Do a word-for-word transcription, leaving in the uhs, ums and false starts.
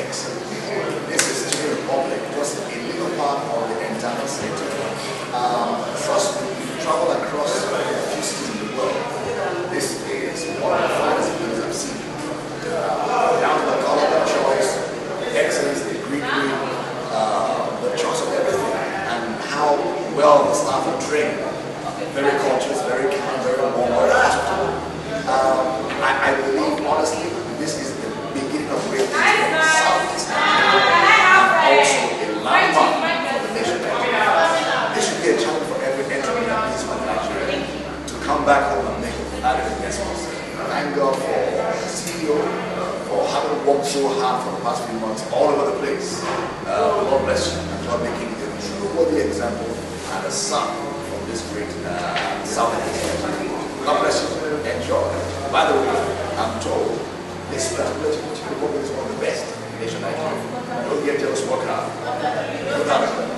excellent. This is Chicken Republic, just a little part of the entire city. Um, first, we travel across a few cities in the world. This is one of the finest things I've seen. Uh, down to the color of the choice, the excellence, the greenery, uh, the choice of everything, and how well the staff are trained. Uh, very courteous, very kind, very warm, very hospitable. Um, I, I believe, honestly, this is the beginning of great things for the Southeast Africa, and also a landmark for the nation. This should be a challenge for every entrepreneur in Nigeria to come back home and make added investments. Thank God for the C E O for having worked so hard for the past few months all over the place. Uh, God bless you, and God making a true worthy example and a son from this great uh, Southeast Asia. God bless you. Enjoy. By the way, I'm told this particular Chicken Republic is one of the best in Nation Nigeria. Don't get jealous, work hard. Good luck.